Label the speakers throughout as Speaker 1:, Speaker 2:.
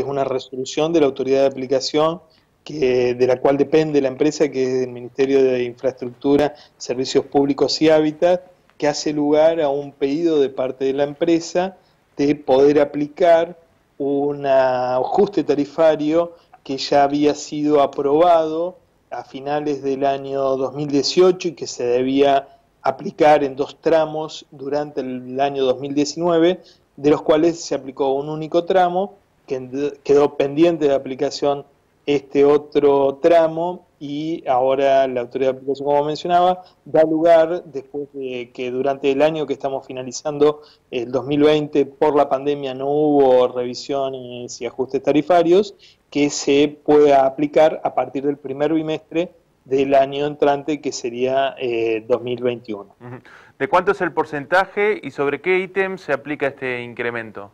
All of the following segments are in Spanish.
Speaker 1: es una resolución de la autoridad de aplicación de la cual depende la empresa, que es el Ministerio de Infraestructura, Servicios Públicos y Hábitat, que hace lugar a un pedido de parte de la empresa de poder aplicar un ajuste tarifario que ya había sido aprobado a finales del año 2018 y que se debía aplicar en 2 tramos durante el año 2019, de los cuales se aplicó un único tramo, que quedó pendiente de aplicación este otro tramo, y ahora la autoridad de aplicación, como mencionaba, da lugar, después de que durante el año que estamos finalizando, el 2020, por la pandemia no hubo revisiones y ajustes tarifarios, que se pueda aplicar a partir del primer bimestre del año entrante, que sería 2021.
Speaker 2: ¿De cuánto es el porcentaje y sobre qué ítem se aplica este incremento?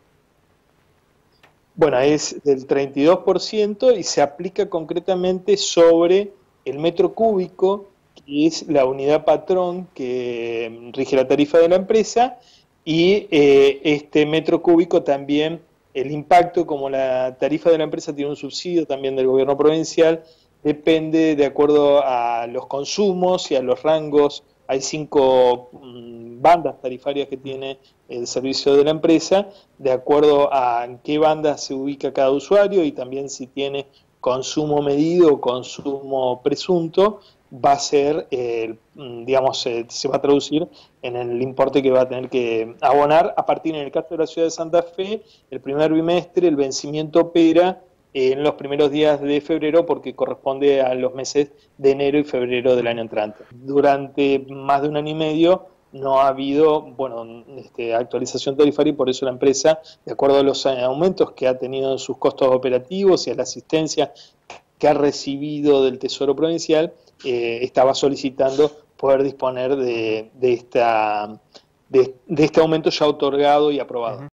Speaker 1: Bueno, es del 32% y se aplica concretamente sobre el metro cúbico, que es la unidad patrón que rige la tarifa de la empresa, y este metro cúbico también, el impacto, como la tarifa de la empresa tiene un subsidio también del gobierno provincial, depende de acuerdo a los consumos y a los rangos. Hay 5 bandas tarifarias que tiene el servicio de la empresa, de acuerdo a en qué banda se ubica cada usuario, y también si tiene consumo medido o consumo presunto, va a ser, digamos, se va a traducir en el importe que va a tener que abonar a partir, en el caso de la ciudad de Santa Fe, el primer bimestre. El vencimiento opera en los primeros días de febrero, porque corresponde a los meses de enero y febrero del año entrante. Durante más de 1 año y medio no ha habido, bueno, actualización tarifaria, y por eso la empresa, de acuerdo a los aumentos que ha tenido en sus costos operativos y a la asistencia que ha recibido del Tesoro Provincial, estaba solicitando poder disponer de este aumento ya otorgado y aprobado.